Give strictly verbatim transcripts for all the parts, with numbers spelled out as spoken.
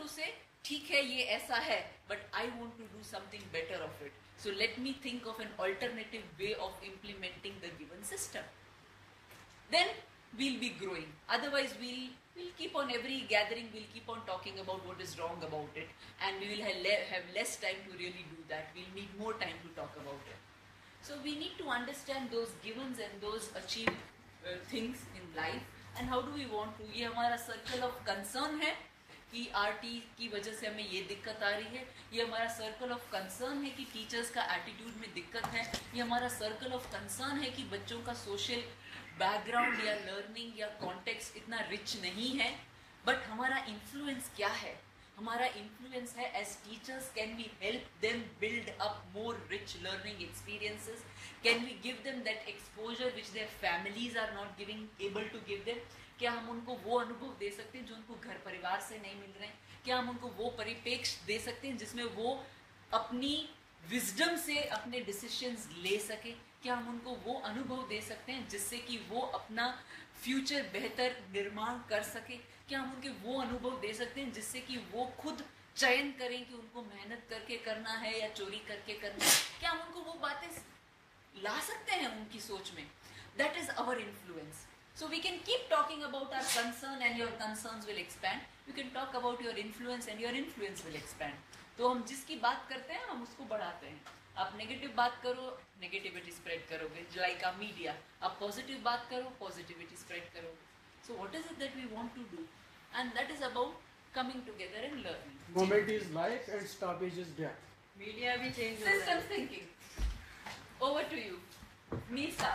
To से ठीक है ये ऐसा है, but I want to do something better of it, so let me think of an alternative way of implementing the given system. Then we'll be growing. Otherwise, we'll we'll keep on every gathering. We'll keep on talking about what is wrong about it, and we will have, le- have less time to really do that. We'll need more time to talk about it. So we need to understand those givens and those achieved uh, things in life, and how do we want to. ये हमारा circle of concern है कि RT की वजह से हमें ये दिक्कत आ रही है. ये हमारा सर्कल ऑफ कंसर्न है कि टीचर्स का एटीट्यूड में दिक्कत है. ये हमारा सर्कल ऑफ कंसर्न है कि बच्चों का सोशल बैकग्राउंड या लर्निंग या कॉन्टेक्स्ट इतना रिच नहीं है. बट हमारा इन्फ्लुएंस क्या है? हमारा इन्फ्लुएंस है as teachers, can we help them build up more rich learning experiences? Can we give them that exposure which their families are not giving able to give them? क्या हम उनको वो अनुभव दे सकते हैं जो उनको घर परिवार से नहीं मिल रहे हैं? क्या हम उनको वो परिपेक्ष दे सकते हैं जिसमें वो अपनी विजडम से अपने डिसीजंस ले सके? क्या हम उनको वो अनुभव दे सकते हैं जिससे कि वो अपना फ्यूचर बेहतर निर्माण कर सके? क्या हम उनके वो अनुभव दे सकते हैं जिससे कि वो खुद चयन करें कि उनको मेहनत करके करना है या चोरी करके करना है? क्या हम उनको वो बातें ला सकते हैं उनकी सोच में? That is our influence. So we can keep talking about our concern and your concerns will expand. You can talk about your influence and your influence will expand. तो हम जिसकी बात करते हैं हम उसको बढ़ाते हैं. आप नेगेटिव बात करो, नेगेटिविटी स्प्रेड करोगे, लाइक आ मीडिया. आप पॉजिटिव बात करो, पॉजिटिविटी स्प्रेड करोगे. So what is it that we want to do? And that is about coming together and learning. Moment is life and stoppage is death. Media भी change हो रहा है. Systems thinking. Over to you. Nisa.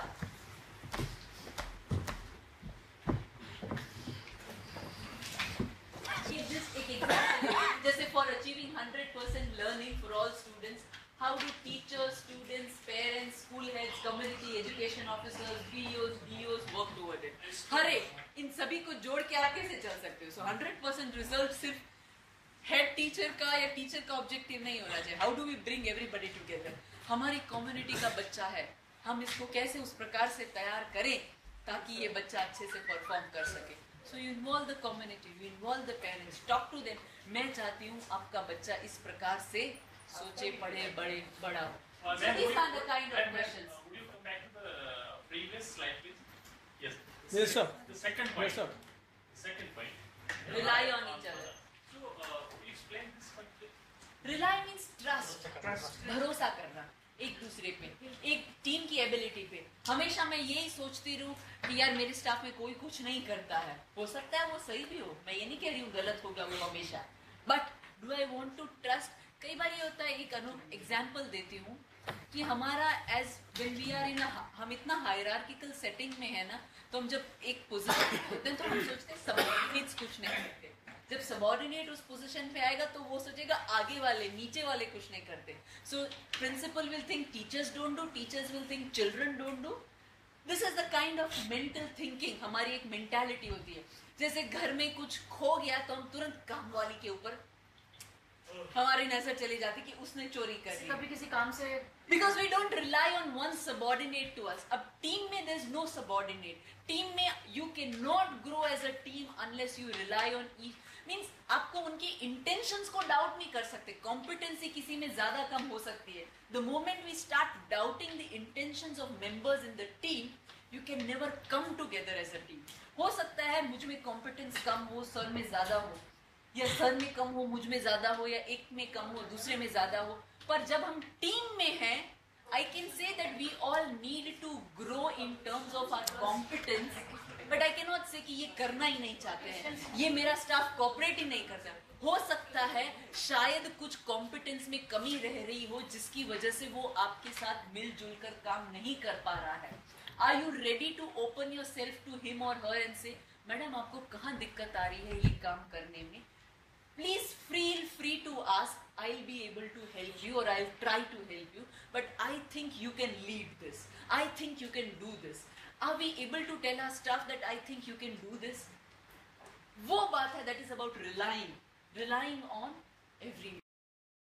Just एक example, जैसे for achieving one hundred percent learning for all students, how do teachers, students, parents, school heads, community education officers, B Os, D Os work toward it? हर एक इन सभी को जोड़ के आगे से चल सकते हो. So one hundred percent result सिर्फ हेड टीचर का या टीचर का ऑब्जेक्टिव नहीं होना चाहिए. How do we bring everybody together? हमारी कम्युनिटी का बच्चा है, हम इसको कैसे उस प्रकार से तैयार करें ताकि ये बच्चा अच्छे से परफॉर्म कर सके. So you involve the community, you involve the parents, talk to them. मैं चाहती हूँ आपका बच्चा इस प्रकार से सोचे, पढ़े, बड़े, बड़ा हो. Uh, So these are the kind of ma'am, questions. Would you come back to the uh, previous slide, please? Yes. Yes, sir. The second point. Yes, sir. The second point. Rely on each other. So, uh, could you explain this point, please? Rely means trust. भरोसा करना एक दूसरे पे, एक team की ability पे. हमेशा मैं यही सोचती रहूं कि यार मेरे स्टाफ में कोई कुछ नहीं करता है. हो सकता है वो सही भी हो, मैं ये नहीं कह रही हूँ गलत होगा वो हमेशा, but do I want to trust. कई बार ये होता है, एक अनु एग्जाम्पल देती हूँ कि हमारा as when we are in हम इतना हायरार्किकल सेटिंग में है ना, तो हम जब एक पोजीशन पे होते हैं तो हम सोचते हैं सबऑर्डिनेट्स कुछ नहीं करते. जब सबऑर्डिनेट उस पोजीशन पे आएगा तो वो सोचेगा आगे वाले नीचे वाले कुछ नहीं करते. So principal will think teachers don't do, teachers will think children don't do. This is the kind of mental thinking. हमारी एक मेंटालिटी होती है. जैसे घर में कुछ खो गया तो हम तुरंत काम वाली के ऊपर हमारी नजर चली जाती कि उसने चोरी कर ली. कभी किसी काम से Because we don't rely on one subordinate to us. अब टीम में there is no subordinate. Team में you cannot grow as a team unless you rely on each. Means आपको उनकी intentions को doubt नहीं कर सकते. Competency किसी में ज्यादा कम हो सकती है. The moment we start doubting the intentions of members in the team, you can never come together as a team. हो सकता है मुझ में competence कम हो, सर में ज्यादा हो, या सर में कम हो, मुझ में ज्यादा हो, या एक में कम हो, दूसरे में ज्यादा हो, पर जब हम टीम में हैं, I can say that we all need to grow in terms of our competence, but I cannot say कि ये करना ही नहीं चाहते हैं, ये मेरा स्टाफ कोऑपरेट ही नहीं करता. हो सकता है शायद कुछ कॉम्पिटेंस में कमी रह रही हो जिसकी वजह से वो आपके साथ मिलजुल कर काम नहीं कर पा रहा है. Are you ready to open yourself to him or her and say, madam आपको कहाँ दिक्कत आ रही है ये काम करने में? Please feel free to ask. I'll be able to help you or I'll try to help you. But I think you can lead this. I think you can do this. Are we able to tell our staff that I think you can do this? वो बात है that is about relying. Relying on every